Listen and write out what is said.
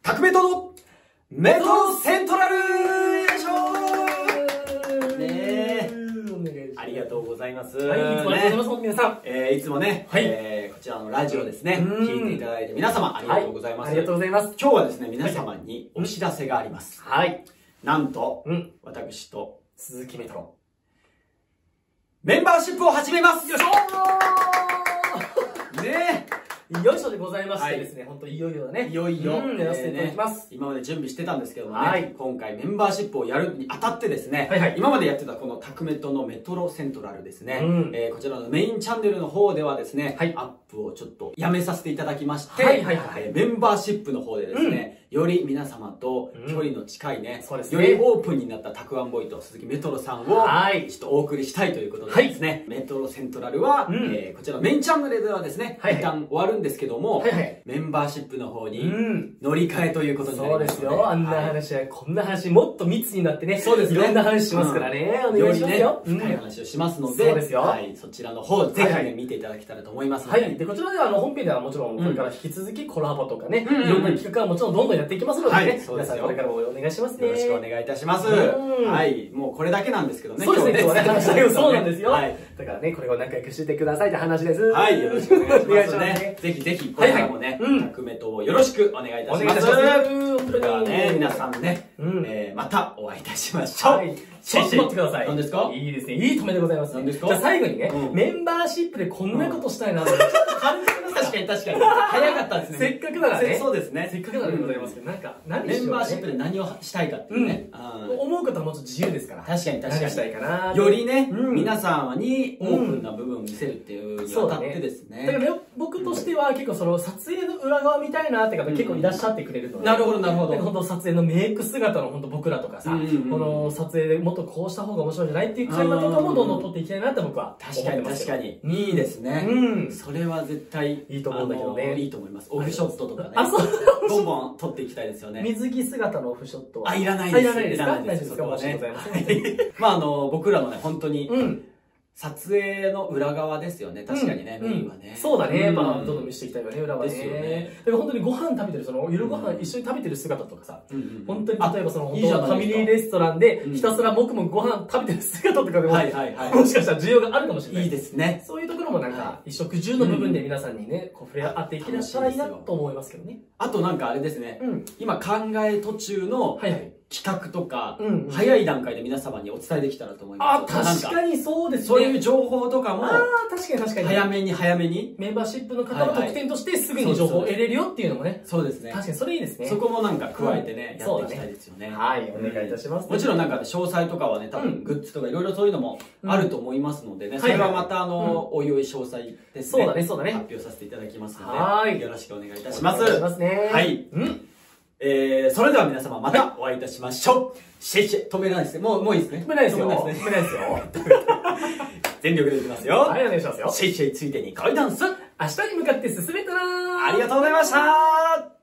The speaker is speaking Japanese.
タクメトのメトロセントラル。よいしょーねえ、ありがとうございます。 はい、いつもありがとうございます、皆さん。 いつもね、こちらのラジオですね、聞いていただいて皆様ありがとうございます。 ありがとうございます。 今日はですね、皆様にお知らせがあります。 はい。 なんと、私と鈴木メトロメンバーシップを始めます。 よいしょーねえ、よいしょでございましてですね、本当いよいよだね。 いよいよやらせていただきます。 今まで準備してたんですけどもね、今回メンバーシップをやるにあたってですね、今までやってたこのタクメトのメトロセントラルですね、こちらのメインチャンネルの方ではですね、アップをちょっとやめさせていただきまして、メンバーシップの方でですね、より皆様と距離の近いね、よりオープンになったタクワンボーイと鈴木メトロさんをちょっとお送りしたいということでですね、メトロセントラルは、こちらのメインチャンネルではですね、一旦終わるんですけども、メンバーシップの方に乗り換えということになります。 そうですよ。あんな話は、こんな話もっと密になってね、そうですね、いろんな話しますからね、お願いしますよ。 深い話をしますので、そうですよ。はい、そちらの方ぜひね見ていただけたらと思いますので、でこちらでは本編ではもちろんこれから引き続きコラボとかね、いろんな企画はもちろんどんどんやっていきますのでね、皆さんこれからもお願いしますね。 よろしくお願いいたします。はい、もうこれだけなんですけどね。 そうですね、今日はね話だけど、そうなんですよ。だからね、これを仲良くしてくださいって話です。 はい、よろしくお願いしますね。ぜひぜひこれからもね、タクメトをよろしくお願いいたします。それではね、皆さんね、またお会いいたしましょう。 ちょっと待ってください。 何ですか？ いいですね。いい止めでございます。 何ですか？ じゃあ最後にね、メンバーシップでこんなことしたいなと思って、 確かに確かに。早かったですね。 せっかくだからね。 そうですね。 せっかくだからでございますけど、なんか、 メンバーシップで何をしたいかっていうね。 思うことはもっと自由ですから。 確かに確かに。 何したいかな。 よりね、皆さんにオープンな部分を見せるっていうにあたってですね。 だから僕としては結構その撮影の裏側みたいなって方結構いらっしゃってくれるので。 なるほどなるほど。 本当撮影のメイク姿の本当僕らとかさ、この撮影でもっとこうした方が面白いんじゃないっていう会話とかもどんどん撮っていきたいなって僕は思ってます。 確かにいいですね。それは絶対いいと思うんだけどね。 いいと思います。オフショットとかね。ボンボン撮っていきたいですよね。 水着姿のオフショットは。 いらないです。 いらないですか？大丈夫ですか？ ございません。まあ僕らのね、本当に、撮影の裏側ですよね。確かにね、メインはね。 そうだね。まあ、どんどん見せていきたいよね、裏はね。ですよね。だから本当にご飯食べてる、夜ご飯一緒に食べてる姿とかさ、本当に例えばファミリーレストランでひたすら黙々ご飯食べてる姿とかでも、もしかしたら需要があるかもしれない。 いいですね。 そういうところもなんか、衣食住の部分で皆さんにね、触れ合っていけたらいいなと思いますけどね。 あとなんかあれですね、今考え途中の、企画とか、早い段階で皆様にお伝えできたらと思います。 確かにそうですね。 そういう情報とかも、 確かに。 早めに。 メンバーシップの方の特典としてすぐに情報を得れるよっていうのもね。 そうですね。 確かにそれいいですね。 そこもなんか加えてね、やっていきたいですよね。 はい、お願いいたします。 もちろんなんか詳細とかはね、多分グッズとかいろいろそういうのもあると思いますのでね、それはまたおいおい詳細ですね。そうだね。発表させていただきますので、よろしくお願いいたします。はい。それでは皆様またお会いいたしましょう。シェイシェイ、止めないですね。もういいですね。 止めないですよ。 全力でいきますよ。 はい、お願いしますよ。 シェイシェイついでに恋ダンス。 明日に向かって進めたなー。 ありがとうございましたー。